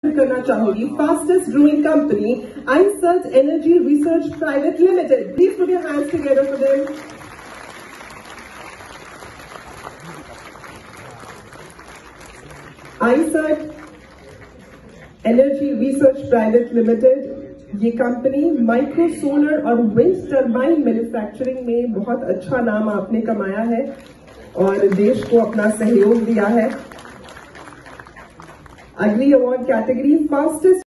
करना चाहूंगी fastest growing company iCert energy research private limited. Please put your hands together for them. ICert energy research private limited, ये company micro solar और wind turbine manufacturing में बहुत अच्छा नाम आपने कमाया है और देश को अपना सहयोग दिया है। अगली अवार्ड कैटेगरी फास्टेस्ट